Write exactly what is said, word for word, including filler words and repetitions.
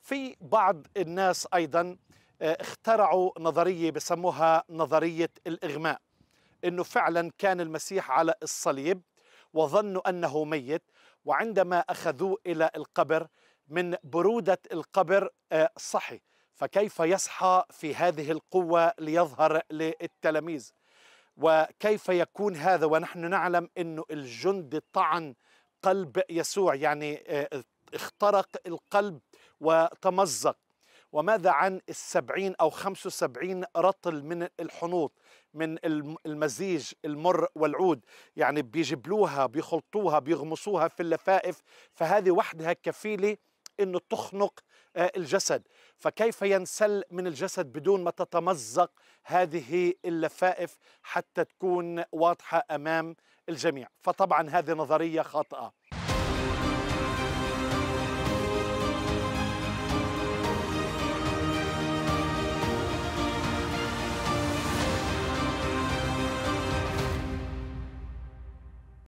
في بعض الناس أيضا آه، اخترعوا نظرية بسموها نظرية الإغماء، أنه فعلا كان المسيح على الصليب وظنوا أنه ميت، وعندما أخذوه إلى القبر من برودة القبر آه، صحي، فكيف يصحى في هذه القوة ليظهر للتلاميذ؟ وكيف يكون هذا ونحن نعلم أنه الجند طعن قلب يسوع، يعني آه، اخترق القلب وتمزق؟ وماذا عن السبعين أو خمس وسبعين رطل من الحنوط، من الم- المزيج المر والعود؟ يعني بيجبلوها، بيخلطوها، بيغمسوها في اللفائف، فهذه وحدها كفيلة أنه تخنق آه، الجسد. فكيف ينسل من الجسد بدون ما تتمزق هذه اللفائف حتى تكون واضحة أمام الجميع؟ فطبعا هذه نظرية خاطئة.